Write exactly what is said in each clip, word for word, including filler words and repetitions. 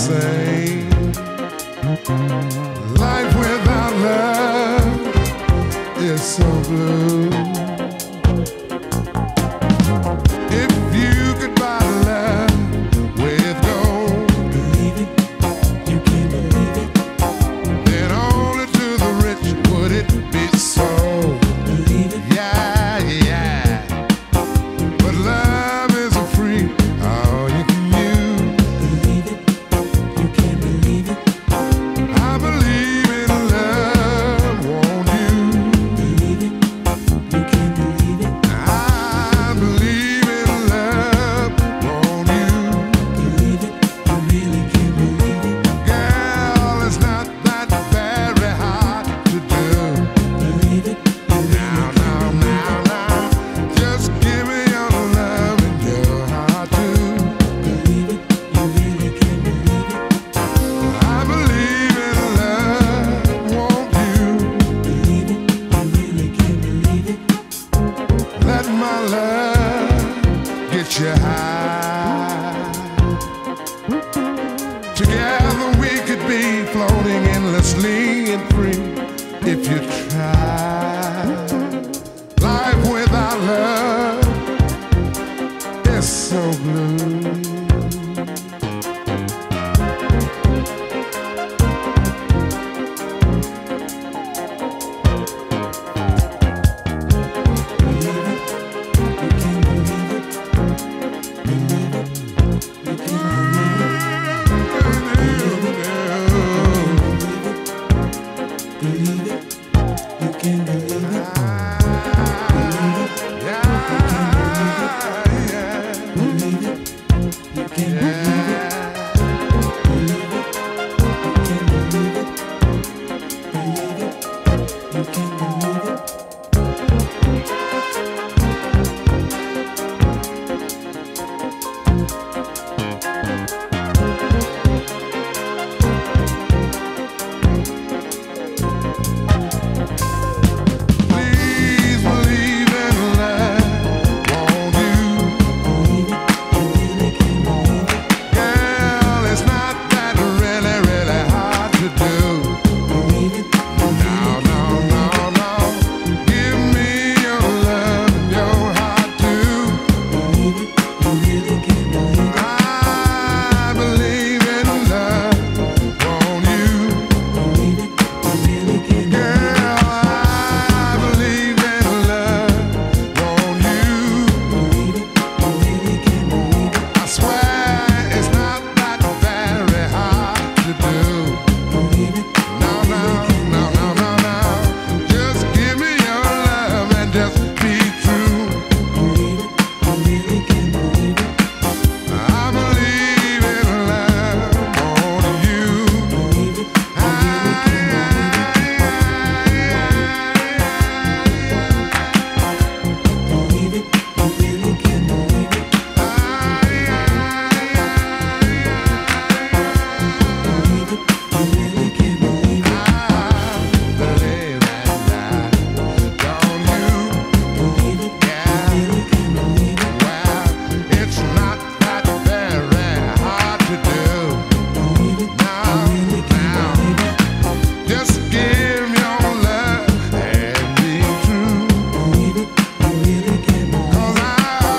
same. Life without love is so blue. If you could buy love with gold, Believe it, you can believe it. then only to the rich would it be sold. Believe it, Yeah, yeah. But love is a free, all you can use. believe it, you can believe it. I believe in love, won't you? Believe it, you can believe it. I believe in love, won't you? Believe it, you really can believe it. Girl, it's not that very hard to do. Believe it, you Now, really now, can believe now, now, just give me your love and your heart too. it. Believe it, you really can believe it. I believe in love, won't you? Believe it, you really can believe it. Let my love get you high. Together we could be floating endlessly and free if you try. Life without love is so blue. Believe it, you can believe it. Believe it, you can believe it. Believe it, you can believe it. Believe it, you can believe it. Believe it, you can believe it. Believe it, you can believe it. Please believe in love, won't you? Believe it, you really can believe it. Girl, it's not that really, really hard to do. Believe it, you No, really no, no, no. Give me your love and your heart too. believe it, you really can believe it. I believe in love, won't you? Believe it, you really can believe it. Girl, I believe in love, won't you? Believe it, you really can believe it. I swear it's not that very hard to do. Believe it, No, no, no, no, no, no. Just give me your love and just be true. believe it, you really can believe it. I believe in love, won't you? Believe it, you really can believe it. Believe it, you really can believe it. Believe it, you really can believe it. Believe and I, don't you? Believe it, you really can believe it. Well, it's not that very hard to do. Believe it, you really can believe it. Just give your love and be true. Believe it, you really can believe 'Cause it.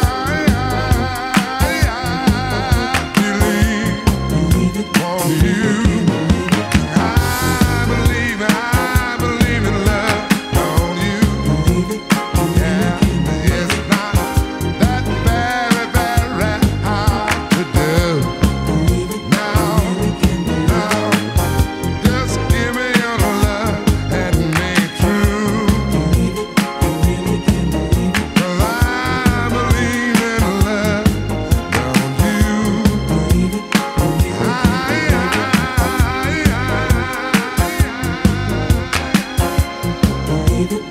I, I, I believe, Believe it, won't you you? really can believe it. I believe, I believe in love, don't you? Believe it, you really Yeah, can believe it's it. not that very, very hard to do. Believe it, No, you really can believe no, it. just give me your love and be true. Believe it, you really can believe it. 'Cause I believe in love, don't you? Believe it, you really can believe it. Believe it,